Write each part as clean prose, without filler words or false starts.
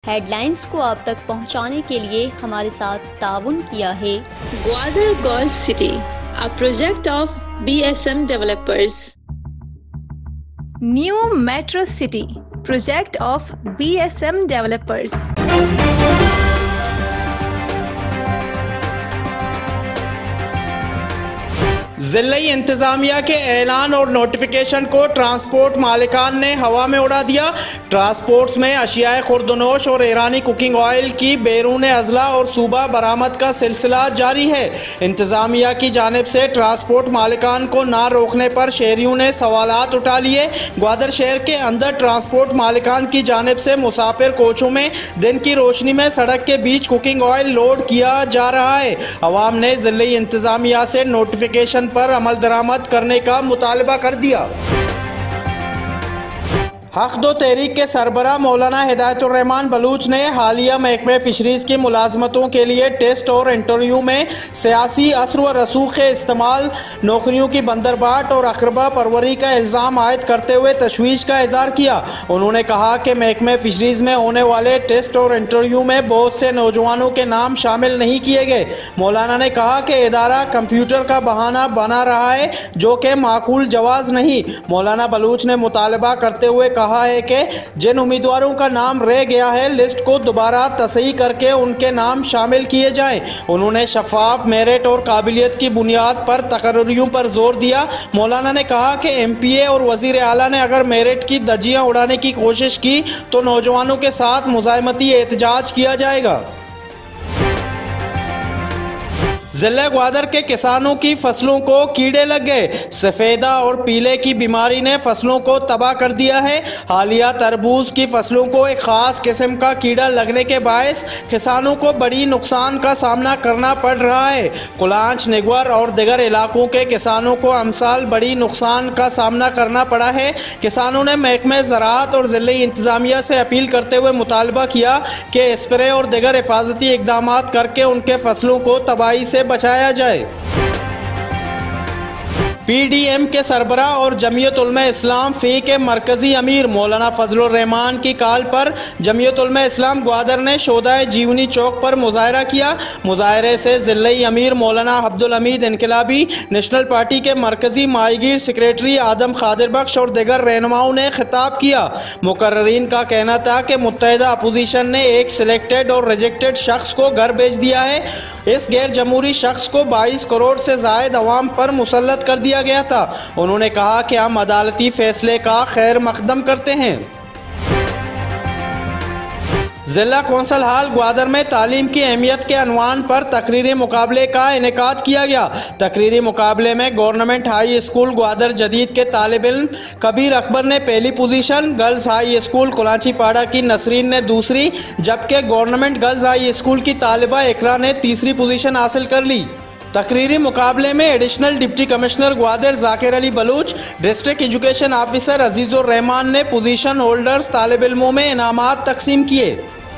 Headlines को आप तक पहुंचाने के लिए हमारे साथ ताउन किया है Gwadar golf city, a project of BSM developers. New metro city, project of BSM developers. ज़िले इंतज़ामिया के ऐलान और नोटिफिकेशन को ट्रांसपोर्ट मालिकान ने हवा में उड़ा दिया। ट्रांसपोर्ट्स में अशियाए खुर्दनोश और ईरानी कुकिंग ऑयल की बैरून अजला और सूबा बरामद का सिलसिला जारी है। इंतज़ामिया की जानिब से ट्रांसपोर्ट मालिकान को ना रोकने पर शहरियों ने सवालात उठा लिए। ग्वादर शहर के अंदर ट्रांसपोर्ट मालिकान की जानिब से मुसाफिर कोचों में दिन की रोशनी में सड़क के बीच कुकिंग ऑयल लोड किया जा रहा है। अवाम ने ज़िले इंतज़ामिया से नोटिफिकेशन पर अमल दरामद करने का मुतालबा कर दिया। हक दो तहरीक के सरबरा मौलाना हिदायतुर्रहमान बलूच ने हालिया महकमे फ़िशरीज़ की मुलाजमतों के लिए टेस्ट और इंटरव्यू में सियासी असर व रसूख इस्तेमाल, नौकरियों की बंदरबाट और अकरबा परवरी का इल्ज़ाम आयद करते हुए तशवीश का इज़हार किया। उन्होंने कहा कि महकमे फ़िशरीज़ में होने वाले टेस्ट और इंटरव्यू में बहुत से नौजवानों के नाम शामिल नहीं किए गए। मौलाना ने कहा कि इदारा कंप्यूटर का बहाना बना रहा है, जो कि माकूल जवाज़ नहीं। मौलाना बलूच ने मुतालबा करते हुए कहा है कि जिन उम्मीदवारों का नाम रह गया है, लिस्ट को दोबारा तसही करके उनके नाम शामिल किए जाएं। उन्होंने शफाफ, मेरिट और काबिलियत की बुनियाद पर तकर्रियों पर जोर दिया। मौलाना ने कहा कि MPA और वज़ीर आला ने अगर मेरिट की धज्जियां उड़ाने की कोशिश की तो नौजवानों के साथ मुज़ाहमती एहतजाज किया जाएगा। ज़िले ग्वादर के किसानों की फसलों को कीड़े लग गए। सफ़ेदा और पीले की बीमारी ने फसलों को तबाह कर दिया है। हालिया तरबूज की फसलों को एक ख़ास किस्म का कीड़ा लगने के बायस किसानों को बड़ी नुकसान का सामना करना पड़ रहा है। कुलांच, निगवर और दीगर इलाकों के किसानों को अमसाल बड़ी नुकसान का सामना करना पड़ा है। किसानों ने महकमे ज़राअत और ज़िले इंतज़ामिया से अपील करते हुए मुतालबा किया कि स्प्रे और दीगर हिफाजती इक़दाम करके उनके फसलों को तबाही से बचाया जाए। PDM के सरबरा और जमीयत उलमा इस्लाम फ़ी के मरकज़ी अमीर मौलाना फजलुर रहमान की कॉल पर जमीयत उलमा इस्लाम ग्वादर ने शोदाए जीवनी चौक पर मुजाहरा किया। मुजाहरे से ज़िले अमीर मौलाना अब्दुल हमीद इनकलाबी, नेशनल पार्टी के मरकज़ी माहीगीर सेक्रेटरी आदम खादिर बख्श और दीगर रहनुमाओं ने खिताब किया। मुकर्ररीन का कहना था कि मुत्तहिदा अपोजिशन ने एक सिलेक्टेड और रिजेक्टेड शख्स को घर भेज दिया है। इस गैर जमहूरी शख्स को 22 करोड़ से ज़ायद अवाम पर मुसल्लत कर दिया गया था। उन्होंने कहा कि हम अदालती फैसले का खैर मकदम करते हैं। ज़िला कौंसल हाल ग्वादर में तालीम की अहमियत के अनवान पर तकरीरी मुकाबले का इनेकाद किया गया। तकरीरी मुकाबले में गवर्नमेंट हाई स्कूल ग्वादर जदीद के तालिब इल्म कबीर अकबर ने पहली position, girls high school Kulachi Para की नसरीन ने दूसरी, जबकि गवर्नमेंट गर्ल्स हाई स्कूल की तालिबा इकरा ने तीसरी पोजीशन हासिल कर ली। तकरीरी मुकाबले में additional deputy commissioner Gwadar Zakir Ali Baloch, district education officer Azizur Rahman ने पोजीशन होल्डर्स तालिब इल्मों में इनामात तकसीम किए।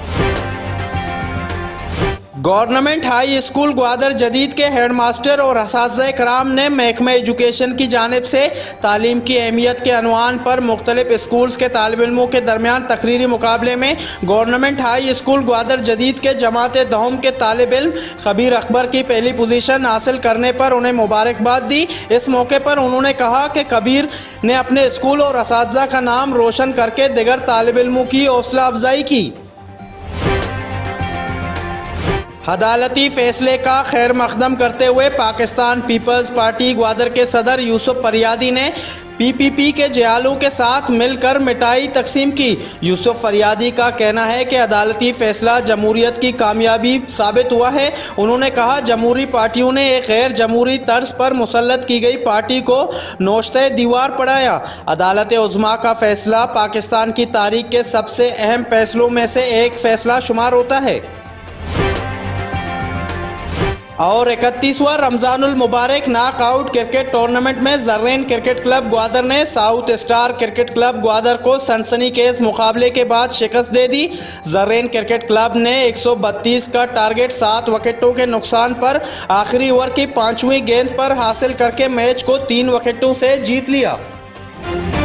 गवर्नमेंट हाई स्कूल ग्वादर जदीद के हेड मास्टर और असातिज़ा कराम ने महकमा एजुकेशन की जानिब से तालीम की अहमियत के अनवान पर मुख्तलिफ स्कूल्स के तालिब इल्मों के दरमियान तकरीरी मुकाबले में गवर्नमेंट हाई स्कूल ग्वादर जदीद के जमात दहम के तालिब इल्म कबीर अकबर की पहली पोजीशन हासिल करने पर उन्हें मुबारकबाद दी। इस मौके पर उन्होंने कहा कि कबीर ने अपने स्कूल और असातिज़ा का नाम रोशन करके दीगर तालिब इल्मों की हौसला अफजाई की। अदालती फैसले का खैर मकदम करते हुए पाकिस्तान पीपल्स पार्टी ग्वादर के सदर यूसुफ फरियादी ने PPP के जयालों के साथ मिलकर मिठाई तकसीम की। यूसुफ फरियादी का कहना है कि अदालती फैसला जमहूरियत की कामयाबी साबित हुआ है। उन्होंने कहा, जमहूरी पार्टियों ने एक गैर जमहूरी तर्ज पर मुसल्लत की गई पार्टी को नोश्ते दीवार पड़ाया। अदालत उज़्मा का फैसला पाकिस्तान की तारीख के सबसे अहम फैसलों में से एक फैसला शुमार होता है। और 31वां रमज़ानुल मुबारक नॉकआउट क्रिकेट टूर्नामेंट में ज़र्रेन क्रिकेट क्लब ग्वादर ने south star cricket club Gwadar को सनसनीखेज मुकाबले के बाद शिकस्त दे दी। ज़र्रेन क्रिकेट क्लब ने 132 का टारगेट 7 विकेटों के नुकसान पर आखिरी ओवर की 5वीं गेंद पर हासिल करके मैच को 3 विकेटों से जीत लिया।